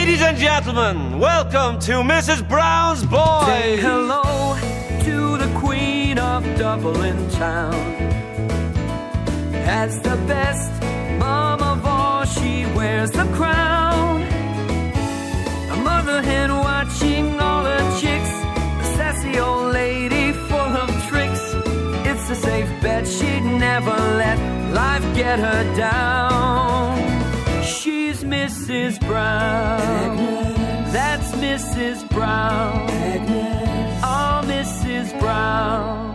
Ladies and gentlemen, welcome to Mrs. Brown's Boys. Say hello to the Queen of Dublin Town. Has the best mom of all, she wears the crown. A mother hen watching all her chicks, a sassy old lady full of tricks. It's a safe bet she'd never let life get her down. She's Mrs. Brown. Agnes. That's Mrs. Brown. Agnes. Oh, Mrs. Brown.